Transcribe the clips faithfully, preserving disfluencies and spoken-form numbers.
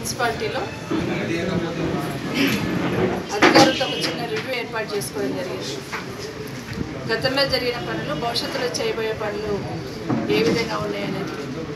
మున్సిపాలిటీలో అధికారులతో ఒక చిన్న రివ్యూ ఏర్పాటు చేసుకోవడం జరిగింది. గతంలో జరిగిన పనులు, భవిష్యత్తులో చేయబోయే పనులు ఏ విధంగా ఉన్నాయనేది.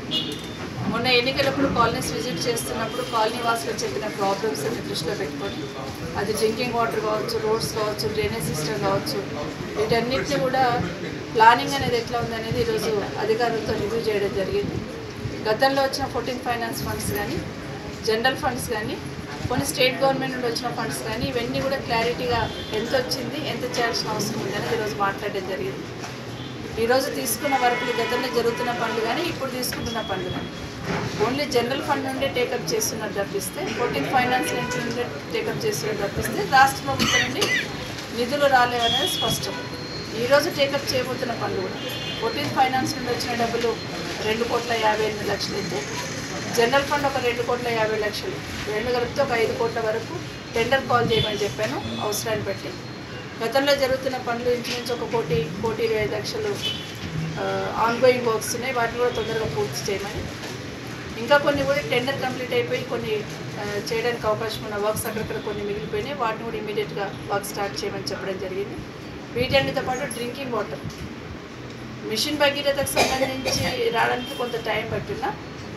మొన్న ఎన్నికలప్పుడు కాలనీస్ విజిట్ చేస్తున్నప్పుడు కాలనీ వాసులు చెప్పిన ప్రాబ్లమ్స్ అన్ని దృష్టిలో పెట్టుకొని, అది డ్రింకింగ్ వాటర్ కావచ్చు, రోడ్స్ కావచ్చు, డ్రైనేజ్ సిస్టమ్ కావచ్చు, వీటన్నిటిని కూడా ప్లానింగ్ అనేది ఎట్లా ఉందనేది ఈరోజు అధికారులతో రివ్యూ చేయడం జరిగింది. గతంలో వచ్చిన ఫోర్టీన్ ఫైనాన్స్ ఫండ్స్ కానీ, జనరల్ ఫండ్స్ కానీ, కొన్ని స్టేట్ గవర్నమెంట్ నుండి వచ్చిన ఫండ్స్ కానీ, ఇవన్నీ కూడా క్లారిటీగా ఎంత వచ్చింది, ఎంత చేయాల్సిన అవసరం ఉంది అనేది ఈరోజు మాట్లాడడం జరిగింది. ఈరోజు తీసుకున్న వర్కులు గతంలో జరుగుతున్న పనులు కానీ, ఇప్పుడు తీసుకుంటున్న పనులు కానీ ఓన్లీ జనరల్ ఫండ్ నుండి టేకప్ చేస్తున్నట్టు తప్పిస్తే, ఫోర్టీన్ ఫైనాన్స్ నుంచి నుండి టేకప్ చేస్తున్నట్టు తప్పిస్తే రాష్ట్ర ప్రభుత్వం నుండి నిధులు రాలేవనేది స్పష్టం. ఈరోజు టేకప్ చేయబోతున్న పనులు కూడా ఫోర్టీన్ ఫైనాన్స్ నుండి వచ్చిన డబ్బులు రెండు కోట్ల యాభై ఎనిమిది లక్షలు అయితే, జనరల్ ఫండ్ ఒక రెండు కోట్ల యాభై లక్షలు, రెండు కలిపితే ఒక ఐదు కోట్ల వరకు టెండర్ కాల్ చేయమని చెప్పాను అవసరాన్ని బట్టి. గతంలో జరుగుతున్న పనులు ఇంచుమించు ఒక కోటి కోటి ఇరవై ఐదు లక్షలు ఆన్ గోయింగ్ వర్క్స్ ఉన్నాయి, వాటిని కూడా తొందరగా పూర్తి చేయమని. ఇంకా కొన్ని కూడా టెండర్ కంప్లీట్ అయిపోయి కొన్ని చేయడానికి అవకాశం ఉన్న వర్క్స్ అక్కడక్కడ కొన్ని మిగిలిపోయినాయి, వాటిని కూడా ఇమీడియట్గా వర్క్ స్టార్ట్ చేయమని చెప్పడం జరిగింది. వీటన్నిటితో పాటు డ్రింకింగ్ వాటర్ మిషన్ భగీరథకు సంబంధించి రావడానికి కొంత టైం పట్టినా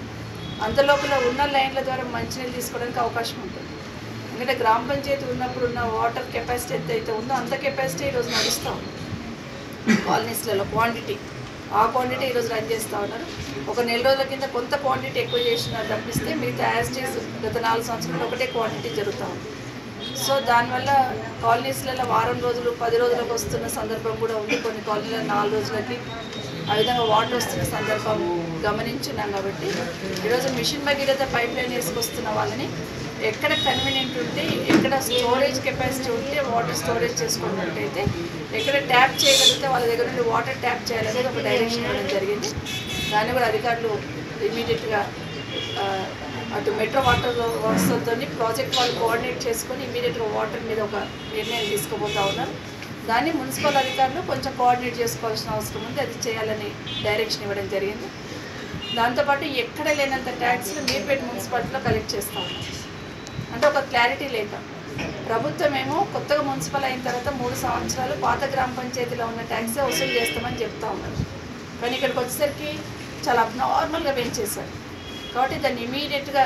అంతలోపల ఉన్న లైన్ల ద్వారా మంచినీళ్ళు తీసుకోవడానికి అవకాశం ఉంటుంది. ఎందుకంటే గ్రామ పంచాయతీ ఉన్నప్పుడు ఉన్న వాటర్ కెపాసిటీ ఎంత అయితే ఉందో అంత కెపాసిటీ ఈరోజు నడుస్తూ ఉంది కాలనీస్లలో. క్వాంటిటీ ఆ క్వాంటిటీ ఈరోజు రన్ చేస్తూ ఉన్నారు. ఒక నెల రోజుల కింద కొంత క్వాంటిటీ ఎక్కువ చేసినారు తప్పిస్తే మిగతా యాజ్ డేస్ గత నాలుగు సంవత్సరాలు ఒకటే క్వాంటిటీ జరుగుతూ ఉంది. సో దానివల్ల కాలనీస్లలో వారం రోజులు పది రోజులకు వస్తున్న సందర్భం కూడా ఉంది, కొన్ని కాలనీలలో నాలుగు రోజులకి ఆ విధంగా వాటర్ వస్తున్న సందర్భం గమనించున్నాం. కాబట్టి ఈరోజు మిషన్ భగీరథ పైప్ లైన్ వేసుకొస్తున్న వాళ్ళని ఎక్కడ కన్వీనియంట్ ఉంటే, ఎక్కడ స్టోరేజ్ కెపాసిటీ ఉంటే వాటర్ స్టోరేజ్ చేసుకున్నట్టయితే, ఎక్కడ ట్యాప్ చేయగలిగితే వాళ్ళ దగ్గర నుండి వాటర్ ట్యాప్ చేయాలనేది ఒక డైరెక్షన్ ఇవ్వడం జరిగింది. దాన్ని కూడా అధికారులు ఇమీడియట్గా అటు మెట్రో వాటర్ వర్క్స్తో ప్రాజెక్ట్ వాళ్ళు కోఆర్డినేట్ చేసుకొని ఇమీడియట్గా వాటర్ మీద ఒక నిర్ణయం తీసుకుపోతూ ఉన్నారు. దాన్ని మున్సిపల్ అధికారులు కొంచెం కోఆర్డినేట్ చేసుకోవాల్సిన అవసరం ఉంది, అది చేయాలని డైరెక్షన్ ఇవ్వడం జరిగింది. దాంతోపాటు ఎక్కడ లేనంత ట్యాక్స్లు మీర్పేట మున్సిపాలిటీలో కలెక్ట్ చేస్తూ ఉన్నారు. అంటే ఒక క్లారిటీ లేక ప్రభుత్వం ఏమో కొత్తగా మున్సిపల్ అయిన తర్వాత మూడు సంవత్సరాలు పాత గ్రామ పంచాయతీలో ఉన్న ట్యాక్సే వసూలు చేస్తామని చెప్తా ఉన్నారు. కానీ ఇక్కడికి వచ్చేసరికి చాలా అబ్నార్మల్గా పెంచేశారు. కాబట్టి దాన్ని ఇమీడియట్గా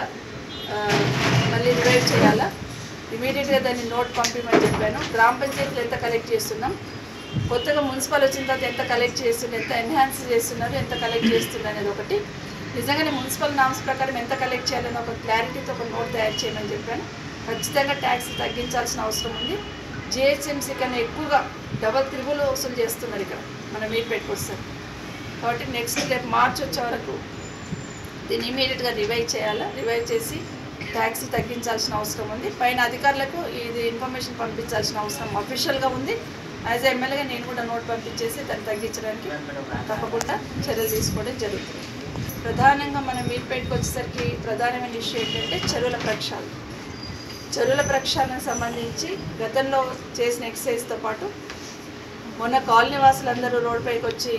మళ్ళీ రివైవ్ చేయాలా, ఇమీడియట్గా దాన్ని నోట్ పంపించమని చెప్పాను. గ్రామ పంచాయతీలు ఎంత కలెక్ట్ చేస్తున్నాం, కొత్తగా మున్సిపల్ వచ్చిన తర్వాత ఎంత కలెక్ట్ చేస్తున్నారు, ఎంత ఎన్హాన్స్ చేస్తున్నారు, ఎంత కలెక్ట్ చేస్తున్నారు అనేది ఒకటి. నిజంగానే మున్సిపల్ నామ్స్ ప్రకారం ఎంత కలెక్ట్ చేయాలని ఒక క్లారిటీతో ఒక నోట్ తయారు చేయమని చెప్పాను. ఖచ్చితంగా ట్యాక్స్ తగ్గించాల్సిన అవసరం ఉంది. జిహెచ్ఎంసీ కన్నా ఎక్కువగా డబల్ త్రిబుల్ వసూలు చేస్తున్నారు ఇక్కడ మనం మీరు పెట్టుకొస్తారు. కాబట్టి నెక్స్ట్ రేపు మార్చ్ వచ్చే వరకు దీన్ని ఇమీడియట్గా రివైవ్ చేయాలా, రివైవ్ చేసి ట్యాక్స్ తగ్గించాల్సిన అవసరం ఉంది. పైన అధికారులకు ఇది ఇన్ఫర్మేషన్ పంపించాల్సిన అవసరం అఫీషియల్గా ఉంది. యాజ్ ఎమ్మెల్యేగా నేను కూడా నోట్ పంపించేసి దాన్ని తగ్గించడానికి తప్పకుండా చర్యలు తీసుకోవడం జరుగుతుంది. ప్రధానంగా మనం మీర్పేటకు వచ్చేసరికి ప్రధానమైన ఇష్యూ ఏంటంటే చెరువుల ప్రక్షాళన. చెరువుల ప్రక్షాళనకు సంబంధించి గతంలో చేసిన ఎక్సర్సైజ్తో పాటు మొన్న కాలనీ వాసులందరూ రోడ్డుపైకి వచ్చి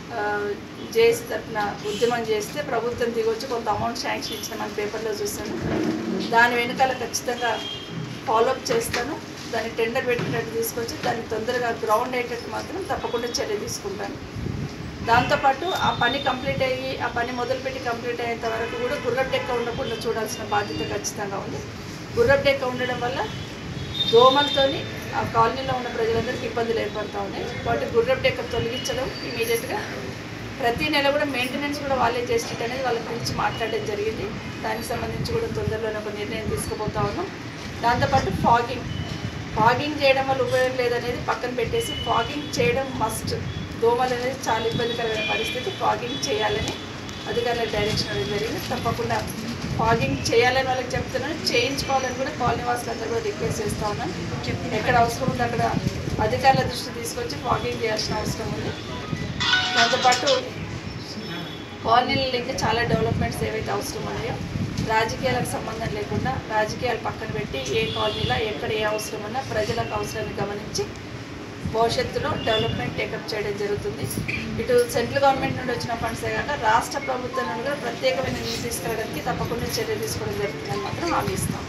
జేసీ తరఫున ఉద్యమం చేస్తే ప్రభుత్వం దిగొచ్చి కొంత అమౌంట్ శాంక్షన్ ఇచ్చిన మన పేపర్లో చూస్తాను. దాని వెనకాల ఖచ్చితంగా ఫాలోఅప్ చేస్తాను. దాన్ని టెండర్ పెట్టినట్టు తీసుకొచ్చి దాన్ని తొందరగా గ్రౌండ్ అయ్యేటట్టు మాత్రం తప్పకుండా చర్య తీసుకుంటాను. దాంతోపాటు ఆ పని కంప్లీట్ అయ్యి ఆ పని మొదలుపెట్టి కంప్లీట్ అయ్యేంత వరకు కూడా గుర్రపు డెక్క ఉండకుండా చూడాల్సిన బాధ్యత ఖచ్చితంగా ఉంది. గుర్రపు డెక్క ఉండడం వల్ల దోమలతోని ఆ కాలనీలో ఉన్న ప్రజలందరికీ ఇబ్బందులు ఏర్పడుతూ ఉన్నాయి. వాటి గుర్రపు డెక్క తొలగించడం ఇమీడియట్గా, ప్రతి నెల కూడా మెయింటెనెన్స్ కూడా వాళ్ళే చేసేట అనేది వాళ్ళ గురించి మాట్లాడడం జరిగింది. దానికి సంబంధించి కూడా తొందరలోనే ఒక నిర్ణయం తీసుకుపోతా ఉన్నాం. దాంతోపాటు ఫాగింగ్ ఫాగింగ్ చేయడం వల్ల ఉపయోగం లేదనేది పక్కన పెట్టేసి ఫాగింగ్ చేయడం మస్ట్. దోమలు అనేది చాలా ఇబ్బందికరమైన పరిస్థితి, ఫాగింగ్ చేయాలని అధికారులకు డైరెక్షన్ అనేది జరిగింది. తప్పకుండా ఫాగింగ్ చేయాలని వాళ్ళకి చెప్తున్నాను, చేయించుకోవాలని కూడా కాలనీ వాసులందరూ కూడా రిక్వెస్ట్ చేస్తూ ఉన్నాను. ఎక్కడ అవసరం ఉందో అక్కడ అధికారుల దృష్టి తీసుకొచ్చి ఫాగింగ్ చేయాల్సిన అవసరం ఉంది. దాంతోపాటు కాలనీలలో ఇంకా చాలా డెవలప్మెంట్స్ ఏవైతే అవసరం ఉన్నాయో రాజకీయాలకు సంబంధం లేకుండా రాజకీయాలు పక్కన పెట్టి ఏ కాలనీలో ఎక్కడ ఏ అవసరం ఉన్నా ప్రజలకు అవసరాన్ని గమనించి భవిష్యత్తులో డెవలప్మెంట్ టేకప్ చేయడం జరుగుతుంది. ఇటు సెంట్రల్ గవర్నమెంట్ నుండి వచ్చిన ఫండ్సే కాక రాష్ట్ర ప్రభుత్వం నుండి కూడా ప్రత్యేకమైన నిధులు తీసుకెళ్ళడానికి తప్పకుండా చర్య తీసుకోవడం జరుగుతుందని మాత్రం హామీ ఇస్తాం.